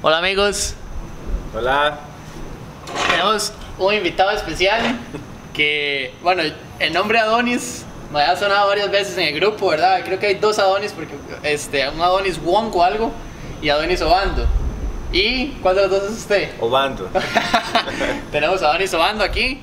Hola amigos, Hola. tenemos un invitado especial que, bueno, el nombre Adonis me ha sonado varias veces en el grupo, ¿verdad? Creo que hay dos Adonis, porque un Adonis Wong o algo y Adonis Obando. ¿Y cuál de los dos es usted? Obando. Tenemos a Adonis Obando aquí.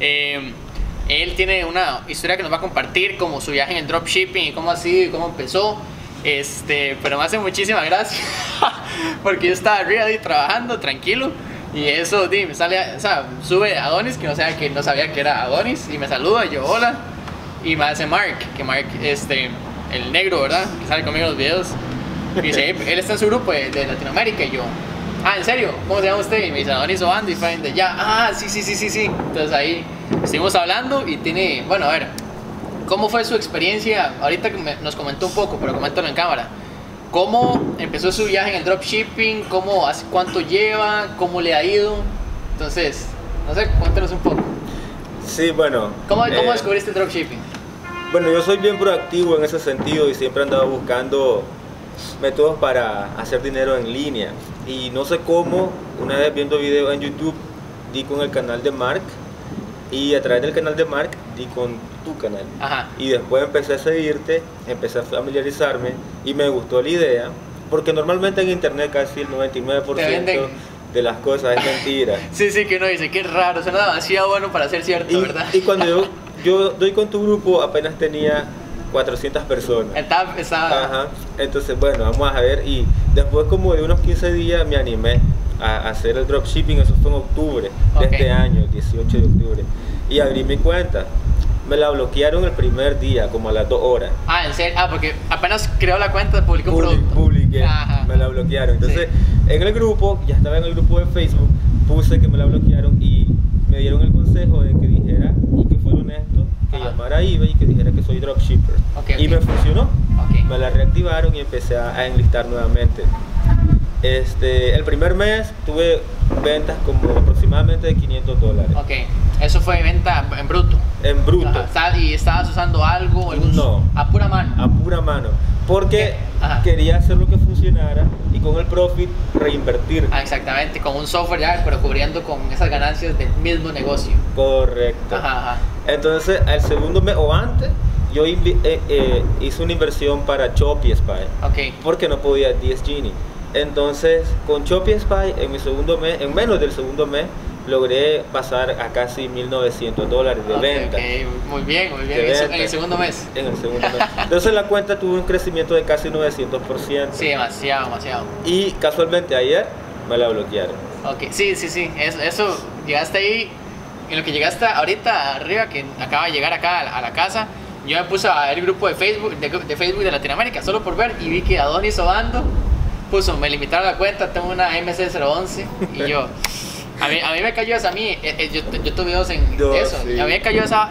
Él tiene una historia que nos va a compartir, como su viaje en el dropshipping y cómo ha sido y cómo empezó. Pero me hace muchísima gracia porque yo estaba arriba ahí trabajando tranquilo y eso me sale, o sea, sube Adonis que no sabía que era Adonis y me saluda y yo hola y me hace Mark, que Mark el negro, ¿verdad? Que sale conmigo en los videos y dice, él está en su grupo de Latinoamérica y yo, ¿en serio? ¿Cómo se llama usted? Y me dice Adonis Obando y fue de ya, sí. Entonces ahí estuvimos hablando y tiene, bueno, a ver, ¿cómo fue su experiencia? Ahorita que nos comentó un poco, pero coméntalo en cámara. ¿Cómo empezó su viaje en el dropshipping? ¿Hace cuánto lleva? ¿Cómo le ha ido? Entonces, no sé, cuéntanos un poco. Sí, bueno. ¿Cómo descubriste el dropshipping? Bueno, yo soy bien proactivo en ese sentido y siempre he andado buscando métodos para hacer dinero en línea. Y no sé cómo, una vez viendo videos en YouTube, di con el canal de Mark. Y a través del canal de Mark di con tu canal. Ajá. Y después empecé a seguirte, empecé a familiarizarme y me gustó la idea. Porque normalmente en internet casi el 99% de las cosas es mentira. Sí, que uno dice, qué raro, suena demasiado bueno para ser cierto, ¿verdad? Y cuando yo doy con tu grupo apenas tenía 400 personas. Estaba... Ajá. Entonces, bueno, vamos a ver. Y después como de unos 15 días me animé a hacer el dropshipping. Eso fue en octubre de este año, el 18 de octubre. Y abrí mi cuenta. Me la bloquearon el primer día, como a las 2 horas. ¿En serio? Porque apenas creó la cuenta, publicó un producto. Publiqué, Ajá. me la bloquearon. Entonces, sí. En el grupo, ya estaba en el grupo de Facebook, puse que me la bloquearon y me dieron el consejo de que dijera y que fuera honesto, que llamara a eBay y que dijera que soy dropshipper. Y me funcionó. Me la reactivaron y empecé a enlistar nuevamente. El primer mes tuve ventas como aproximadamente de $500. Eso fue venta en bruto. En bruto. ¿Y estabas usando algo? No. A pura mano. A pura mano. Porque quería hacer lo que funcionara y con el profit reinvertir. Exactamente, con un software ya, pero cubriendo con esas ganancias del mismo negocio. Correcto. Entonces, al segundo mes o antes, yo hice una inversión para Shopify. Porque no podía 10 Genie. Entonces, con Shopify, en menos del segundo mes, logré pasar a casi $1,900 de venta. Muy bien. En el segundo mes. En el segundo mes. Entonces la cuenta tuvo un crecimiento de casi 900%. Sí, demasiado. Y casualmente ayer me la bloquearon. Sí. Eso, llegaste ahí, en lo que llegaste ahorita arriba, que acaba de llegar acá a la casa, yo me puse a ver el grupo de Facebook de Latinoamérica, solo por ver, y vi que Adonis Obando puso, me limitaron la cuenta, tengo una MC011, y yo... A mí me cayó esa, yo tuve videos en eso, sí. A mí me cayó esa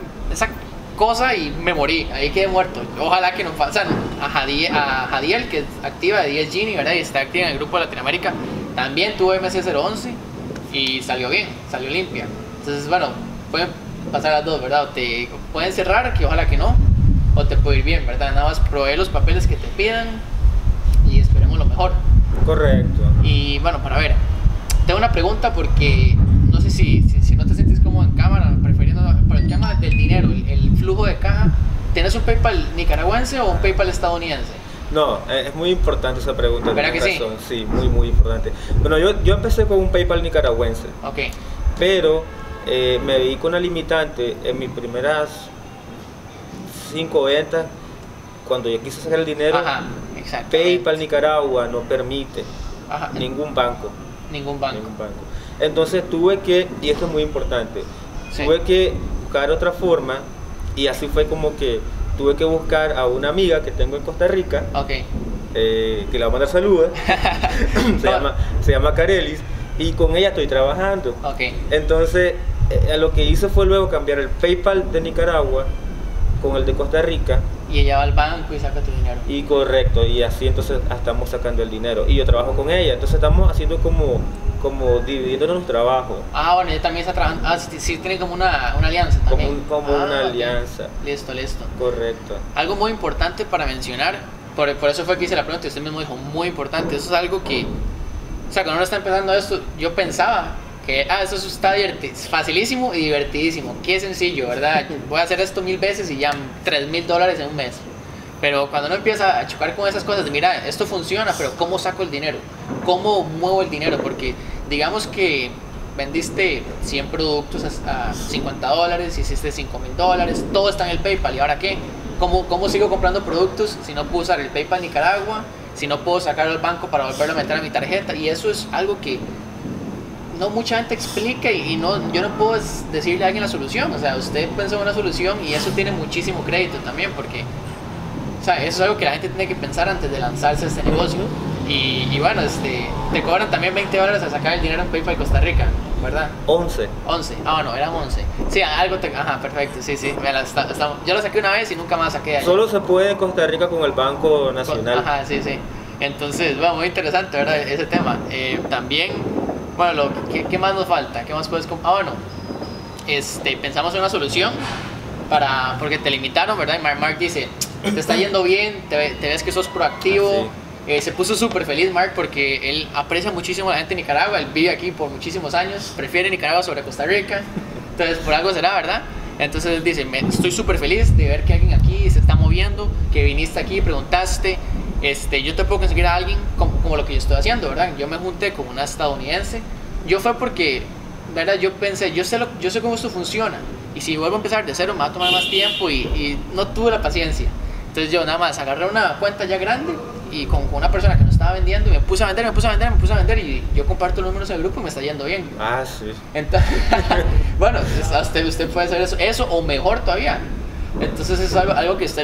cosa y me morí, ahí quedé muerto. Ojalá que no pasen a Jadiel, que es activa de 10 Genie, ¿verdad? Y está activa en el grupo de Latinoamérica, también tuvo MC011 y salió bien, salió limpia. Entonces, bueno, pueden pasar las dos, ¿verdad? O te pueden cerrar, que ojalá que no, o te puede ir bien, ¿verdad? Nada más provee los papeles que te pidan y esperemos lo mejor. Correcto. Y bueno, para ver, tengo una pregunta porque no sé si no te sientes cómodo en cámara, prefiriendo por el tema del dinero, el flujo de caja. ¿Tienes un PayPal nicaragüense o un PayPal estadounidense? No, es muy importante esa pregunta. ¿Verdad que sí? Sí, muy importante. Bueno, yo empecé con un PayPal nicaragüense. Pero me vi con una limitante en mis primeras 5 ventas. Cuando yo quise sacar el dinero, PayPal Nicaragua no permite ningún banco. Entonces tuve que, y esto es muy importante, tuve que buscar otra forma, y así fue como que tuve que buscar a una amiga que tengo en Costa Rica, que le voy a mandar saludos, se llama Carelis, y con ella estoy trabajando. Entonces lo que hice fue luego cambiar el PayPal de Nicaragua con el de Costa Rica. Y ella va al banco y saca tu dinero. Y correcto, y así entonces estamos sacando el dinero. Y yo trabajo con ella, entonces estamos haciendo como dividiéndonos los trabajos. Bueno, ella también está trabajando. Sí, tiene como una alianza también. Como una alianza. Listo. Correcto. Algo muy importante para mencionar, por eso fue que hice la pregunta y usted mismo dijo, muy importante. Eso es algo que sea, cuando uno está empezando esto, yo pensaba que, eso está facilísimo y divertidísimo, qué sencillo, ¿verdad? Voy a hacer esto 1000 veces y ya $3,000 en un mes. Pero cuando uno empieza a chocar con esas cosas, de mira, esto funciona, pero ¿cómo saco el dinero? ¿Cómo muevo el dinero? Porque digamos que vendiste 100 productos a $50, hiciste $5,000, todo está en el PayPal, ¿y ahora qué? ¿Cómo sigo comprando productos si no puedo usar el PayPal Nicaragua? Si no puedo sacarlo al banco para volverlo a meter a mi tarjeta. Y eso es algo que no mucha gente explica y yo no puedo decirle a alguien la solución. O sea, usted pensó en una solución y eso tiene muchísimo crédito también, porque o sea, eso es algo que la gente tiene que pensar antes de lanzarse a este negocio. Y bueno, te cobran también $20 a sacar el dinero en PayPal Costa Rica, ¿verdad? 11. No, eran 11. Sí, algo ajá, perfecto, sí, yo lo saqué una vez y nunca más saqué ahí. Solo se puede en Costa Rica con el Banco Nacional. Ajá, sí. Entonces, bueno, muy interesante, ¿verdad? Ese tema. También, bueno, ¿qué más nos falta? ¿Qué más puedes bueno, pensamos en una solución porque te limitaron, ¿verdad? Y Mark dice, te está yendo bien, te ves que sos proactivo. Se puso súper feliz Mark porque él aprecia muchísimo a la gente de Nicaragua, él vive aquí por muchísimos años, prefiere Nicaragua sobre Costa Rica, entonces por algo será, ¿verdad? Entonces él dice, estoy súper feliz de ver que alguien aquí se está moviendo, que viniste aquí, preguntaste, yo te puedo conseguir a alguien como lo que yo estoy haciendo, ¿verdad? Yo me junté con una estadounidense, yo fue porque, ¿verdad? Yo pensé, yo sé cómo esto funciona, y si vuelvo a empezar de cero me va a tomar más tiempo y no tuve la paciencia. Entonces yo nada más agarré una cuenta ya grande y con una persona que no estaba vendiendo y me puse a vender y yo comparto los números del grupo y me está yendo bien. Sí. Entonces, bueno, usted puede hacer eso o mejor todavía. Entonces es algo que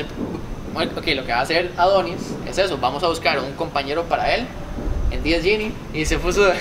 lo que va a hacer Adonis es eso, vamos a buscar un compañero para él en 10 Gini y se puso...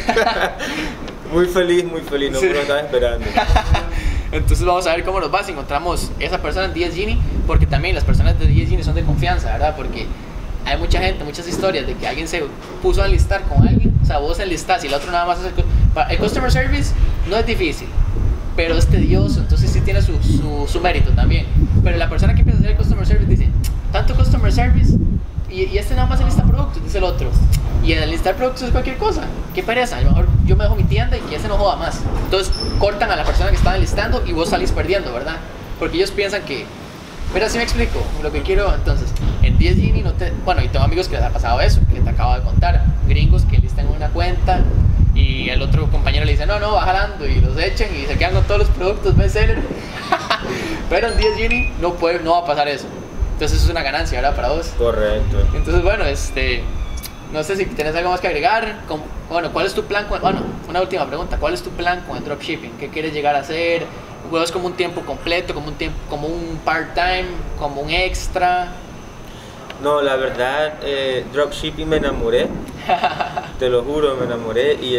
muy feliz, no sí. Me lo estaba esperando. Entonces vamos a ver cómo nos va si encontramos esa persona en 10 Gini, porque también las personas de 10 Gini son de confianza, ¿verdad? Porque hay mucha gente, muchas historias de que alguien se puso a enlistar con alguien, o sea, vos enlistás y el otro nada más hace el customer service no es difícil, pero es tedioso, entonces sí tiene su mérito también. Pero la persona que empieza a hacer el customer service dice, tanto customer service y nada más enlista productos, dice el otro. Y el enlistar productos es cualquier cosa. Qué pereza, a lo mejor yo me dejo mi tienda y que ese no joda más. Entonces cortan a la persona que está enlistando y vos salís perdiendo, ¿verdad? Porque ellos piensan que... Pero así me explico lo que quiero. Entonces, en 10 Gini bueno, y tengo amigos que les ha pasado eso, que te acabo de contar. Gringos que listan una cuenta y el otro compañero le dice, no, va jalando y los echan y se quedan con todos los productos bestseller. Pero en 10 Gini no va a pasar eso. Entonces es una ganancia, ¿verdad? Para vos. Correcto. Entonces, bueno, no sé si tienes algo más que agregar. Bueno, ¿cuál es tu plan? Bueno, una última pregunta. ¿Cuál es tu plan con el dropshipping? ¿Qué quieres llegar a hacer? ¿Es como un tiempo completo, como un part-time, como un extra? No, la verdad, dropshipping me enamoré. Te lo juro, me enamoré. Y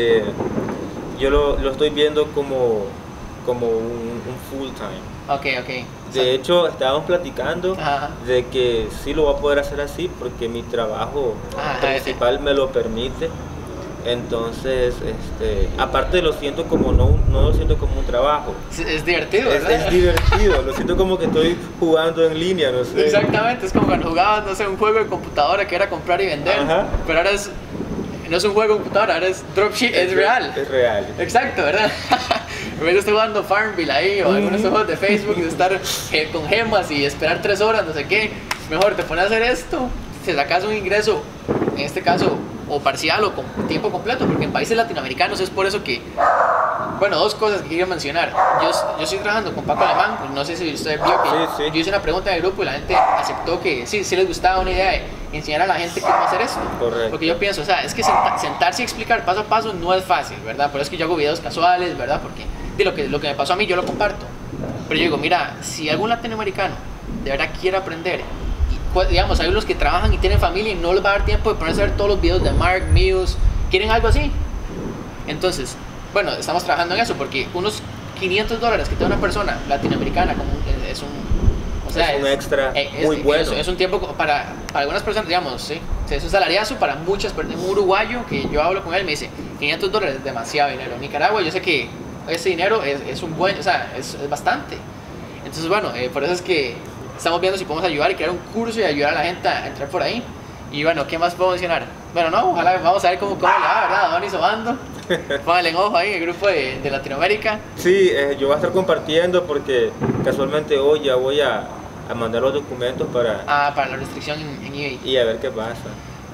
yo lo estoy viendo como un full-time. Ok. De hecho, estábamos platicando de que sí lo voy a poder hacer así porque mi trabajo principal me lo permite. Entonces, aparte lo siento como no lo siento como un trabajo. Es divertido, ¿verdad? Es divertido, lo siento como que estoy jugando en línea, no sé. Exactamente, es como cuando jugabas, no sé, un juego de computadora que era comprar y vender. Pero ahora no es un juego de computadora, ahora es dropshipping, es real. Es real. Exacto, ¿verdad? En vez de estar jugando Farmville ahí o algunos juegos de Facebook, de estar con gemas y esperar 3 horas, no sé qué, mejor te pones a hacer esto, te sacas un ingreso, en este caso, o parcial o con tiempo completo, porque en países latinoamericanos es por eso que, bueno, 2 cosas que quiero mencionar. Yo estoy trabajando con Paco Alemán, no sé si usted vio que sí. Yo hice una pregunta en el grupo y la gente aceptó que sí les gustaba una idea de enseñar a la gente cómo hacer esto. Correcto. Porque yo pienso, o sea, es que sentarse y explicar paso a paso no es fácil, ¿verdad? Por eso es que yo hago videos casuales, ¿verdad? Porque lo que me pasó a mí yo lo comparto. Pero yo digo, mira, si algún latinoamericano de verdad quiere aprender, digamos, hay unos que trabajan y tienen familia y no les va a dar tiempo de ponerse a ver todos los videos de Mark, míos, quieren algo así. Entonces, bueno, estamos trabajando en eso porque unos $500 que tiene una persona latinoamericana es un extra muy bueno. Es un tiempo para algunas personas, digamos, ¿sí? Es un salariazo para muchas personas. Un uruguayo que yo hablo con él me dice, $500 es demasiado dinero. En Nicaragua yo sé que ese dinero es un buen, o sea, es bastante. Entonces, bueno, por eso es que estamos viendo si podemos ayudar y crear un curso y ayudar a la gente a entrar por ahí. Y bueno, ¿qué más puedo mencionar? Bueno, no, ojalá, vamos a ver cómo le va, ¿verdad? Donny Sobando. Póngale en ojo ahí en el grupo de Latinoamérica. Sí, yo voy a estar compartiendo porque casualmente hoy ya voy a mandar los documentos para la restricción en eBay. Y a ver qué pasa.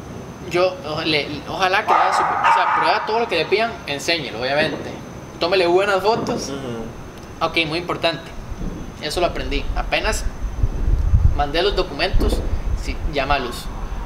Ojalá que prueba todo lo que le pidan, enséñelo, obviamente. Tómele buenas fotos. Ok, muy importante. Eso lo aprendí. Apenas mandé los documentos, sí, llámalos.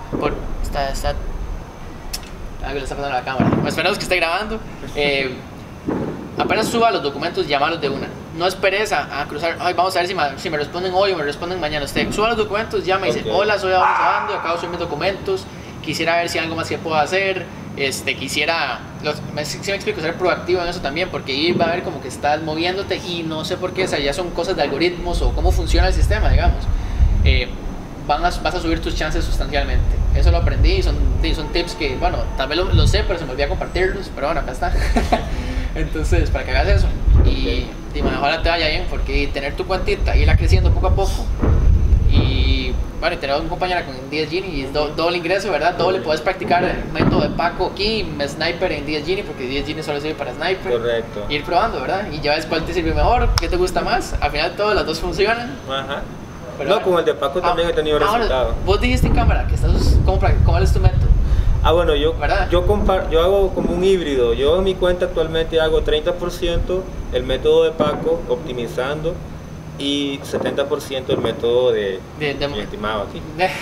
Algo le está pasando a la cámara. Pues esperemos que esté grabando. Apenas suba los documentos, llamalos de una. No esperes a cruzar. Ay, vamos a ver si me responden hoy o me responden mañana. Usted suba los documentos, llama y dice: hola, soy Donny Sobando, acabo de subir mis documentos. Quisiera ver si hay algo más que puedo hacer. Quisiera, si me explico, ser proactivo en eso también, porque ahí va a ver como que estás moviéndote y no sé por qué, o sea, ya son cosas de algoritmos o cómo funciona el sistema, digamos. Vas a subir tus chances sustancialmente. Eso lo aprendí, son tips que, bueno, tal vez lo sé, pero se me olvidó compartirlos, pero bueno, acá está. Entonces, para que hagas eso y ojalá te vaya bien, porque tener tu cuentita, irla creciendo poco a poco y, bueno, tener un compañero con 10 Gini y doble ingreso, ¿verdad? Doble, puedes practicar el método de Paco aquí, Sniper en 10 Gini, porque 10 Gini solo sirve para Sniper. Correcto. Ir probando, ¿verdad? Y ya ves cuál te sirve mejor, qué te gusta más. Al final todas las dos funcionan. Ajá. Pero no, con el de Paco también he tenido resultados. Vos dijiste en cámara que ¿cómo es tu método? Bueno, yo hago como un híbrido. Yo en mi cuenta actualmente hago 30% el método de Paco, optimizando, y 70% el método de mi estimado aquí.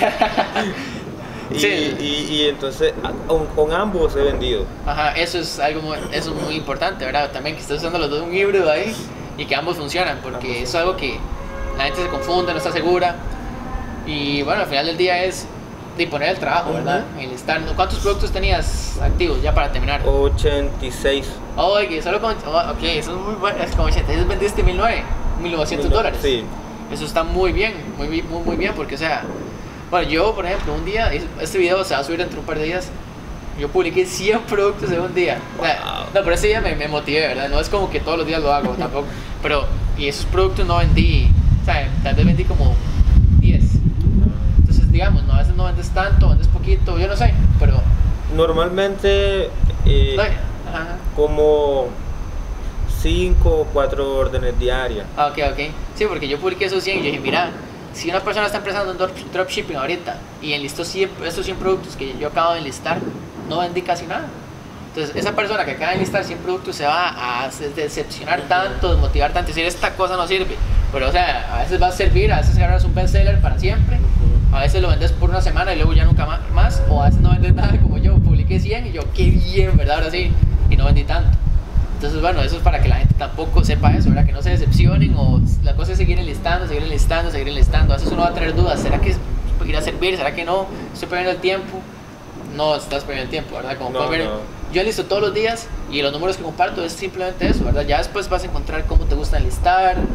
y entonces con ambos he vendido. Ajá, eso es muy importante, ¿verdad? También que estés usando los dos un híbrido ahí y que ambos funcionan, porque eso es algo que la gente se confunde, no está segura. Y bueno, al final del día es de poner el trabajo, ¿verdad? ¿Cuántos productos tenías activos ya para terminar? 86. Oye, eso es muy bueno. Es como 86, vendiste $1,900. Sí. Eso está muy bien, muy bien, porque, o sea, bueno, yo, por ejemplo, un día, este video se va a subir dentro de un par de días. Yo publiqué 100 productos en un día. O sea, no, pero ese día me motivé, ¿verdad? No es como que todos los días lo hago tampoco. Pero, y esos productos no vendí, o sea, tal vez vendí como 10. Entonces, digamos, a veces no vendes tanto, vendes poquito, yo no sé, pero... Normalmente, como 5 o 4 órdenes diarias. Ok. Sí, porque yo publiqué esos 100 y yo dije, mira, si una persona está empezando en dropshipping ahorita y enlistó estos 100 productos que yo acabo de enlistar, no vendí casi nada. Entonces, esa persona que acaba de enlistar 100 productos se va a decepcionar tanto, desmotivar tanto, decir, esta cosa no sirve. Pero, o sea, a veces va a servir, a veces agarras un bestseller para siempre, a veces lo vendes por una semana y luego ya nunca más, o a veces no vendes nada, como yo, publiqué 100 y yo, qué bien, ¿verdad? Ahora sí, y no vendí tanto. Entonces, bueno, eso es para que la gente tampoco sepa eso, ¿verdad? Que no se decepcionen, o la cosa es seguir enlistando. A veces uno va a tener dudas, ¿será que irá a servir? ¿Será que no? ¿Estoy perdiendo el tiempo? No estás perdiendo el tiempo, ¿verdad? Como pueden ver, yo enlisto todos los días y los números que comparto es simplemente eso, ¿verdad? Ya después vas a encontrar cómo te gusta enlistar,